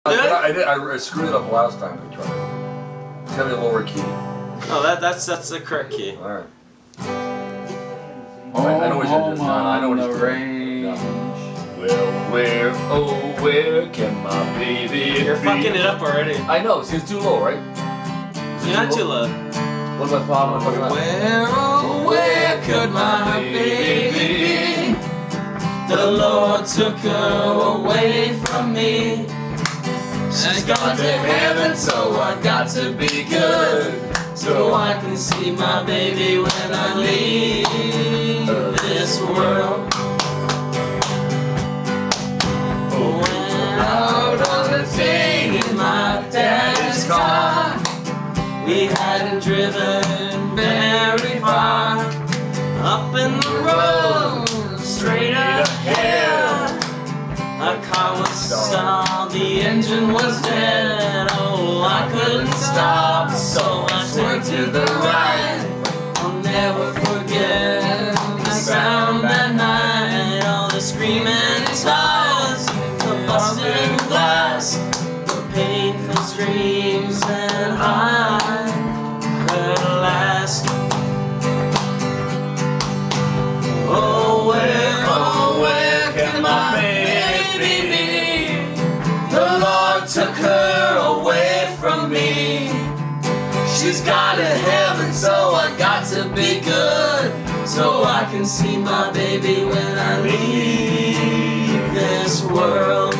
I screwed it up last time we tried it. It's gotta be a lower key. Oh, that's the correct key. Alright. I know what you're doing. I know what he's doing. Well, where can my baby You're fucking it up already. I know, see, it's too low, right? You're not too low. What's my father? Where could my baby be? The Lord took her away from me. She's gone to heaven, so I got to be good, so I can see my baby when I leave this world. When out on a day in my daddy's car, we hadn't driven very far, up in the road, straight ahead. Our car was stalled, the engine was dead. Oh, I couldn't stop, so I turned to the right. I'll never forget the sound that night. All the screaming tires, the busted glass, the painful screams that I heard last. Oh, where can my baby be? The Lord took her away from me. She's gone to heaven, so I got to be good, so I can see my baby when I leave this world.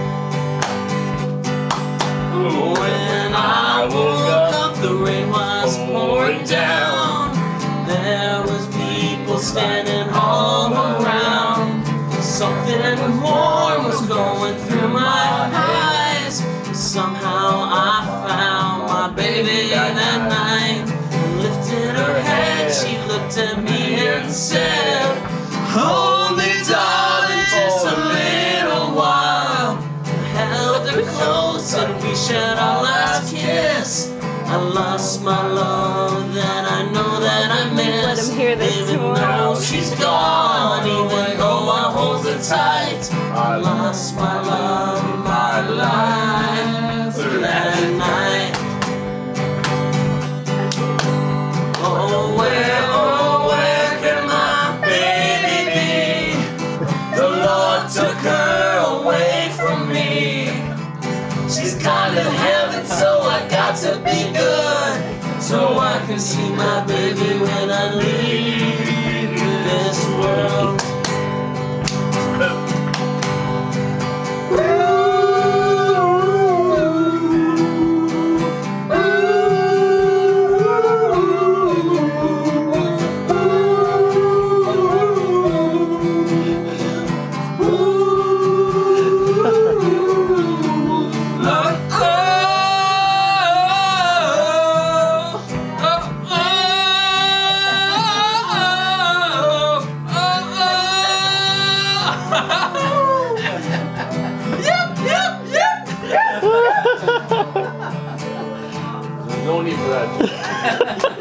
When I woke up, the rain was pouring down. There was people standing all around. Something warm was going through my eyes. Somehow I found my baby that night. Lifted her head, she looked at me and said, "Hold me, darling, just a little while." I held her close and we shared our last kiss. I lost my love, then I know that I miss. Even though she's gone, even though I hold her tight, I lost my love, my life that night. Oh, where can my baby be? The Lord took her away from me. She's gone to heaven, so I got to be good, so I can see my baby when I leave this world. There's no need for that.